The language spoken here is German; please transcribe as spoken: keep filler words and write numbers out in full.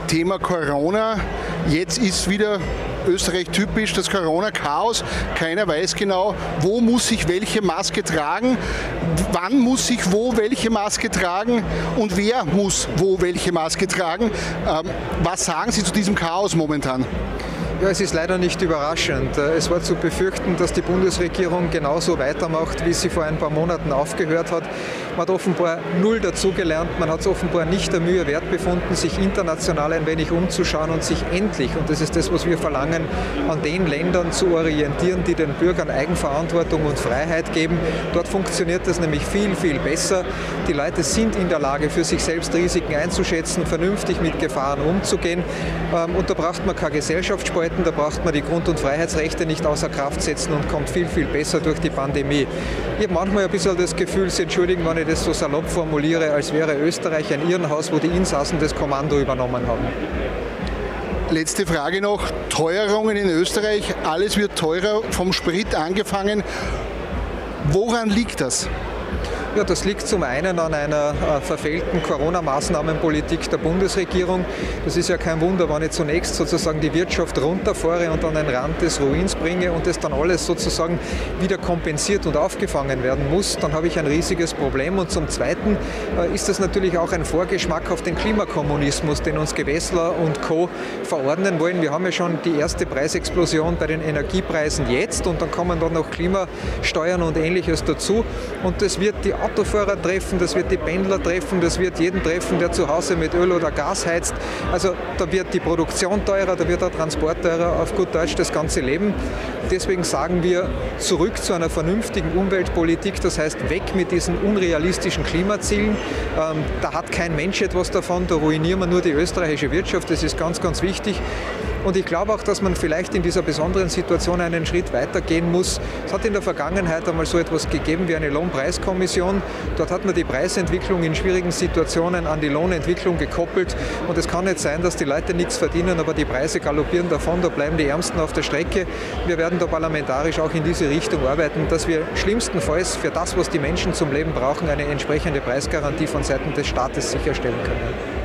Thema Corona. Jetzt ist wieder Österreich typisch das Corona-Chaos. Keiner weiß genau, wo muss ich welche Maske tragen, wann muss ich wo welche Maske tragen und wer muss wo welche Maske tragen. Ähm, was sagen Sie zu diesem Chaos momentan? Ja, es ist leider nicht überraschend. Es war zu befürchten, dass die Bundesregierung genauso weitermacht, wie sie vor ein paar Monaten aufgehört hat. Man hat offenbar null dazugelernt, man hat es offenbar nicht der Mühe wert befunden, sich international ein wenig umzuschauen und sich endlich, und das ist das, was wir verlangen, an den Ländern zu orientieren, die den Bürgern Eigenverantwortung und Freiheit geben. Dort funktioniert das nämlich viel, viel besser. Die Leute sind in der Lage, für sich selbst Risiken einzuschätzen, vernünftig mit Gefahren umzugehen. Und da braucht man keine Gesellschaft spalten. Da braucht man die Grund- und Freiheitsrechte nicht außer Kraft setzen und kommt viel, viel besser durch die Pandemie. Ich habe manchmal ein bisschen das Gefühl, Sie entschuldigen, wenn ich das so salopp formuliere, als wäre Österreich ein Irrenhaus, wo die Insassen das Kommando übernommen haben. Letzte Frage noch. Teuerungen in Österreich. Alles wird teurer, vom Sprit angefangen. Woran liegt das? Ja, das liegt zum einen an einer äh, verfehlten Corona-Maßnahmenpolitik der Bundesregierung. Das ist ja kein Wunder, wenn ich zunächst sozusagen die Wirtschaft runterfahre und an den Rand des Ruins bringe und das dann alles sozusagen wieder kompensiert und aufgefangen werden muss, dann habe ich ein riesiges Problem. Und zum Zweiten äh, ist das natürlich auch ein Vorgeschmack auf den Klimakommunismus, den uns Gewessler und Co. verordnen wollen. Wir haben ja schon die erste Preisexplosion bei den Energiepreisen jetzt und dann kommen dann noch Klimasteuern und Ähnliches dazu. Und das wird die Autofahrer treffen, das wird die Pendler treffen, das wird jeden treffen, der zu Hause mit Öl oder Gas heizt. Also da wird die Produktion teurer, da wird der Transport teurer, auf gut Deutsch das ganze Leben. Deswegen sagen wir zurück zu einer vernünftigen Umweltpolitik, das heißt weg mit diesen unrealistischen Klimazielen. Ähm, da hat kein Mensch etwas davon, da ruinieren wir nur die österreichische Wirtschaft, das ist ganz, ganz wichtig. Und ich glaube auch, dass man vielleicht in dieser besonderen Situation einen Schritt weiter gehen muss. Es hat in der Vergangenheit einmal so etwas gegeben wie eine Lohnpreiskommission. Dort hat man die Preisentwicklung in schwierigen Situationen an die Lohnentwicklung gekoppelt. Und es kann nicht sein, dass die Leute nichts verdienen, aber die Preise galoppieren davon. Da bleiben die Ärmsten auf der Strecke. Wir werden da parlamentarisch auch in diese Richtung arbeiten, dass wir schlimmstenfalls für das, was die Menschen zum Leben brauchen, eine entsprechende Preisgarantie von Seiten des Staates sicherstellen können.